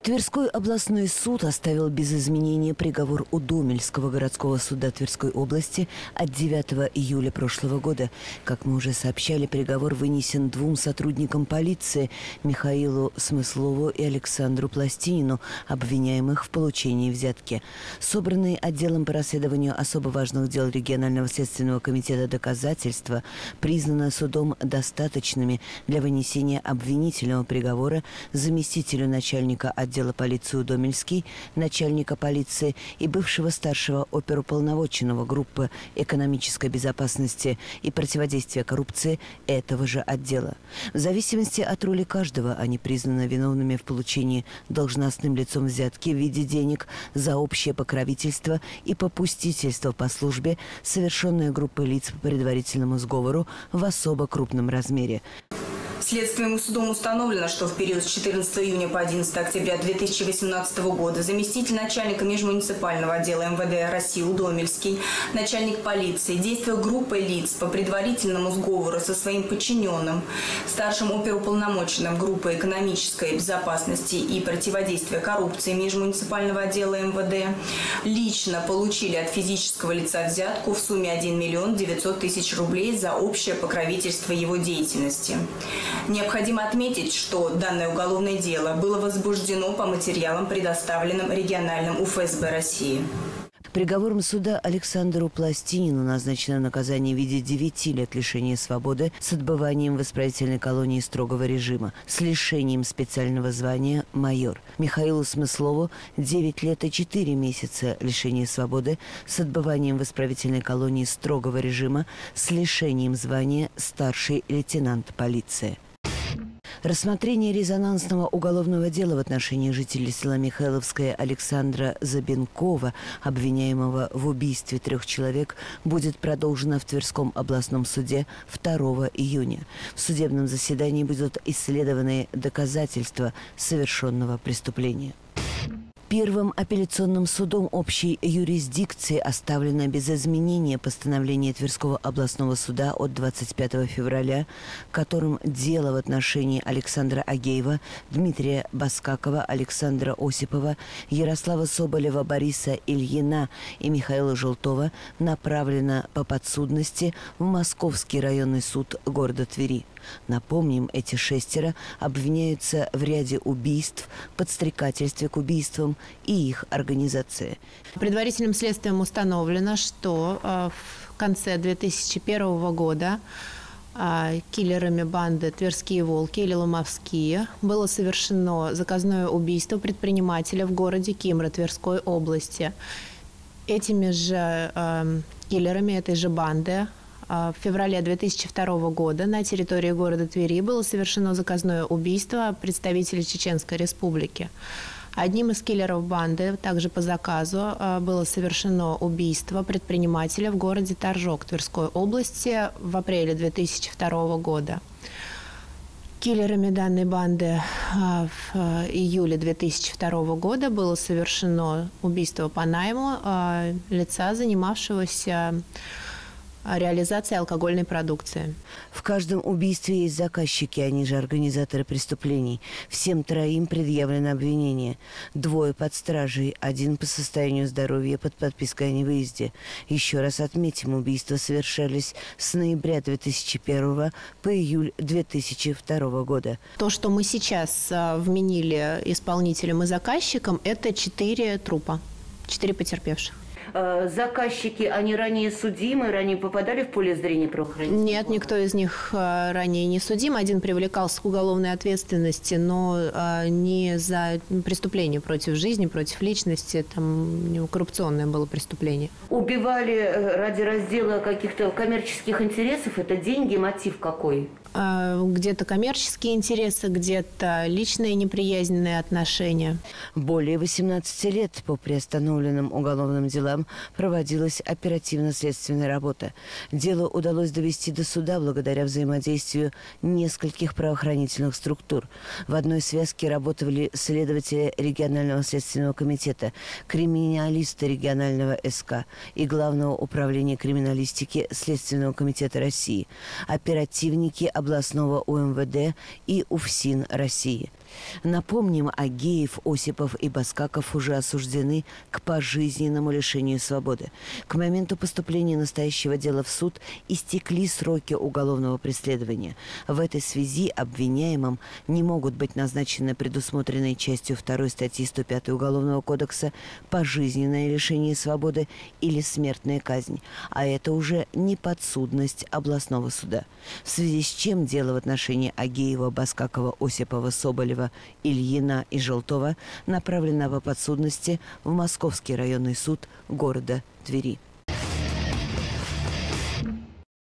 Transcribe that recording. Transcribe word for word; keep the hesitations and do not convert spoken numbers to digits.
Тверской областной суд оставил без изменения приговор Удомельского городского суда Тверской области от девятого июля прошлого года. Как мы уже сообщали, приговор вынесен двум сотрудникам полиции – Михаилу Смыслову и Александру Пластинину, обвиняемых в получении взятки. Собранные отделом по расследованию особо важных дел регионального следственного комитета доказательства признаны судом достаточными для вынесения обвинительного приговора заместителю начальника отдела отдела полиции Удомельский, начальника полиции и бывшего старшего оперуполномоченного группы экономической безопасности и противодействия коррупции этого же отдела. В зависимости от роли каждого они признаны виновными в получении должностным лицом взятки в виде денег за общее покровительство и попустительство по службе, совершенное группой лиц по предварительному сговору в особо крупном размере. Следственным судом установлено, что в период с четырнадцатого июня по одиннадцатое октября две тысячи восемнадцатого года заместитель начальника межмуниципального отдела эм вэ дэ России Удомельский, начальник полиции, действуя группой лиц по предварительному сговору со своим подчиненным, старшим оперуполномоченным группы экономической безопасности и противодействия коррупции межмуниципального отдела эм вэ дэ, лично получили от физического лица взятку в сумме один миллион девятьсот тысяч рублей за общее покровительство его деятельности. Необходимо отметить, что данное уголовное дело было возбуждено по материалам, предоставленным региональным у эф эс бэ России. Приговором суда Александру Пластинину назначено наказание в виде девяти лет лишения свободы с отбыванием в исправительной колонии строгого режима, с лишением специального звания майор. Михаилу Смыслову девять лет и четыре месяца лишения свободы с отбыванием в исправительной колонии строгого режима, с лишением звания старший лейтенант полиции. Рассмотрение резонансного уголовного дела в отношении жителей села Михайловское Александра Забенкова, обвиняемого в убийстве трех человек, будет продолжено в Тверском областном суде второго июня. В судебном заседании будут исследованы доказательства совершенного преступления. Первым апелляционным судом общей юрисдикции оставлено без изменения постановление Тверского областного суда от двадцать пятого февраля, которым дело в отношении Александра Агеева, Дмитрия Баскакова, Александра Осипова, Ярослава Соболева, Бориса Ильина и Михаила Желтова направлено по подсудности в Московский районный суд города Твери. Напомним, эти шестеро обвиняются в ряде убийств, подстрекательстве к убийствам и их организации. Предварительным следствием установлено, что в конце две тысячи первого года киллерами банды «Тверские волки» или «Ломовские» было совершено заказное убийство предпринимателя в городе Кимра Тверской области. Этими же киллерами этой же банды в феврале две тысячи второго года на территории города Твери было совершено заказное убийство представителя Чеченской Республики. Одним из киллеров банды, также по заказу, было совершено убийство предпринимателя в городе Торжок Тверской области в апреле две тысячи второго года. Киллерами данной банды в июле две тысячи второго года было совершено убийство по найму лица, занимавшегося реализации алкогольной продукции. В каждом убийстве есть заказчики, они же организаторы преступлений. Всем троим предъявлено обвинение. Двое под стражей, один по состоянию здоровья под подпиской о невыезде. Еще раз отметим, убийства совершались с ноября две тысячи первого по июль две тысячи второго года. То, что мы сейчас вменили исполнителям и заказчикам, это четыре трупа, четыре потерпевших. Заказчики, они ранее судимы, ранее попадали в поле зрения правоохранительных? Нет, никто из них ранее не судим. Один привлекался к уголовной ответственности, но не за преступление против жизни, против личности. Там у него коррупционное было преступление. Убивали ради раздела каких-то коммерческих интересов? Это деньги, мотив какой? Где-то коммерческие интересы, где-то личные неприязненные отношения. Более восемнадцати лет по приостановленным уголовным делам проводилась оперативно-следственная работа. Дело удалось довести до суда благодаря взаимодействию нескольких правоохранительных структур. В одной связке работали следователи регионального следственного комитета, криминалисты регионального эс ка и Главного управления криминалистики Следственного комитета России, оперативники областного у эм вэ дэ и УФСИН России. Напомним, Агеев, Осипов и Баскаков уже осуждены к пожизненному лишению свободы. К моменту поступления настоящего дела в суд истекли сроки уголовного преследования. В этой связи обвиняемым не могут быть назначены предусмотренные частью второй статьи сто пятой Уголовного кодекса пожизненное лишение свободы или смертная казнь, а это уже не подсудность областного суда. В связи с чем дело в отношении Агеева, Баскакова, Осипова, Соболева, Ильина и Желтова направлено по подсудности в Московский районный суд города Твери.